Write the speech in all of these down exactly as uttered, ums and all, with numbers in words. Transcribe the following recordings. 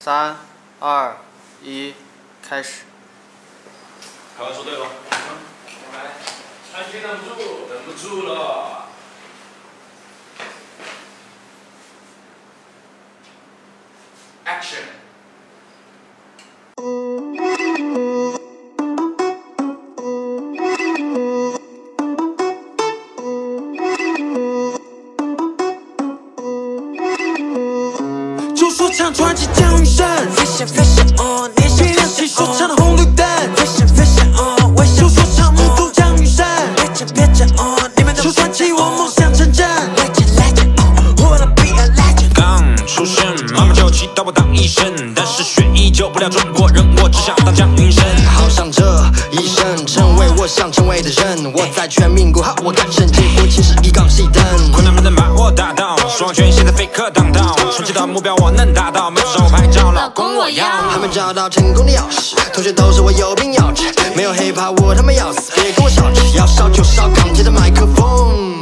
三、二、一，开始。 台湾说对了。来，安全挡不住，忍不住了。Action。 就说唱传奇姜云升，飞翔飞翔哦，年轻亮起说唱的红绿灯，飞翔飞翔哦，微笑。就说唱母猪姜云升，别讲别讲哦，你们都传奇，我梦想成真。Legend legend 哦 ，Who wanna be a legend？ 刚出生，妈妈就祈祷我当医生，但是血液救不了中国人，我只想当姜云升。 好想这一生成为我想成为的人，我在全民鼓号，我干胜结果其实一杠熄灯。 困难们能把我打倒，双拳现在飞课当道，传奇的目标我能达到，没手拍照，老公我要。 还没找到成功的钥匙，同学都说我有病要治，没有黑怕我他妈要死，别跟我少吃，要烧就烧扛起的麦克风。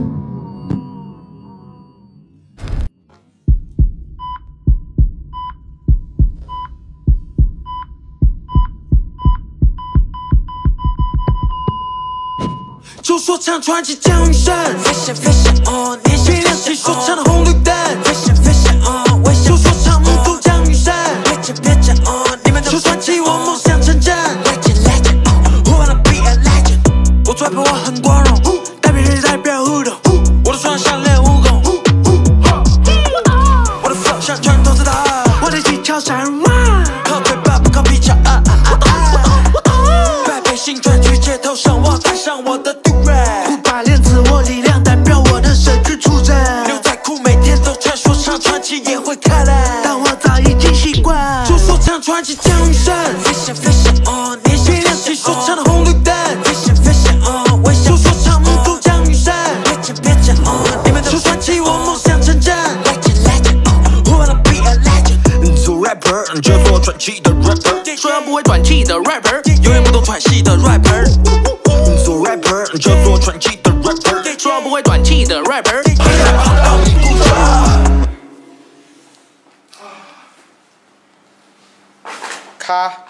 就说唱传奇姜云升，飞翔飞翔哦，年轻亮起说唱的红绿灯，飞翔飞翔哦，微笑。就说唱母猪姜云升，别讲别讲哦，你们都传奇，我梦想成真。Legend legend 哦 ，Who wanna be a legend？ 我拽拍我很光荣，代表人代表互动，我的双项练武功，我的 flow 像拳头子大，我的技巧杀人魔，靠嘴巴不靠技巧啊啊啊啊！百倍星转去街头上，我带上我的。五把链子，我力量代表我的神之出征。牛仔裤每天都穿，说唱传奇也会看嘞，但我早已经习惯。就说唱传奇姜云升，飞翔飞翔哦，年轻亮起说唱的红绿灯，飞翔飞翔哦，微笑。就说唱母猪姜云升，别讲别讲哦，你们都传奇，我梦想成真。Legend legend 哦 ，Who wanna be a legend？ 做 rapper 就做传奇的 rapper， 说要不会短气的 rapper， 永远不懂喘息的 rapper。 做 rapper 就做传奇的 rapper， 说不会短气的 rapper。 咔。